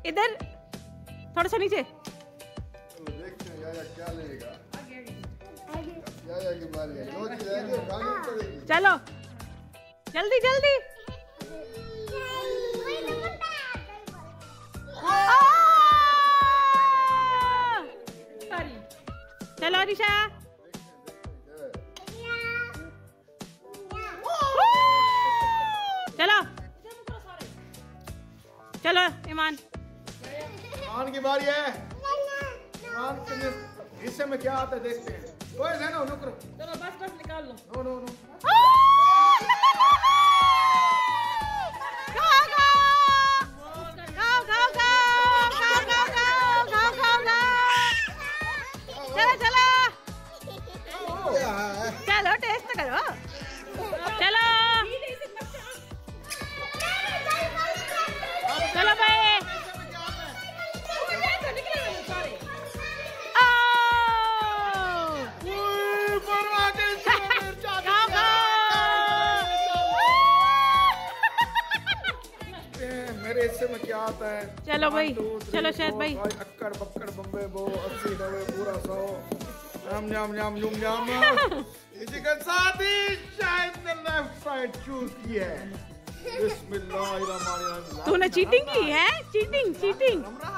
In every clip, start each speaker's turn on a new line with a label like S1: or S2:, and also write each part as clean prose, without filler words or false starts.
S1: इधर थोड़ा सा नीचे।
S2: देखते हैं यार क्या लेगा। की बारी है।
S1: चलो जल्दी जल्दी। चलो निशा। चलो चलो ईमान।
S2: ईमान की बारी है। ईमान के हिस्से में क्या आता है देखते हैं। कोई है ना नुकरो।
S1: चलो बस बस निकाल लो।
S2: No no no.
S1: चलो टेस्ट करो। चलो चलो भाई।
S2: मेरे हिस्से में क्या आता है।
S1: चलो भाई चलो शहद भाई।
S2: अक्कड़ बक्कड़ बम्बे बो 80 90 पूरा 100 नाम नाम नाम यूम नाम। इसी के साथ ही शायद ने लेफ्ट साइड चूज की है। बिस्मिल्लाहिर्रहमानिर्रहीम।
S1: तूने चीटिंग की है। Cheating cheating.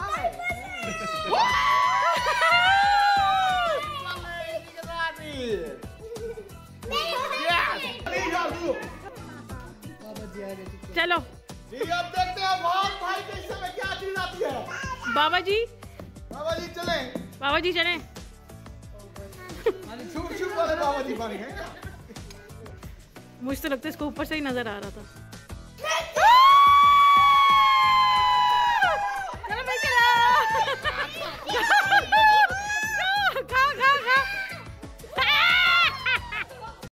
S1: चलो
S2: जी अब देखते हैं भाई के हिस्से में क्या चीज आती है।
S1: बाबा जी
S2: चले।
S1: बाबा जी चले।
S2: शुभ शुभ वाले बाबा जी बन गए।
S1: मुझे तो लगता है इसको ऊपर से ही नजर आ रहा था।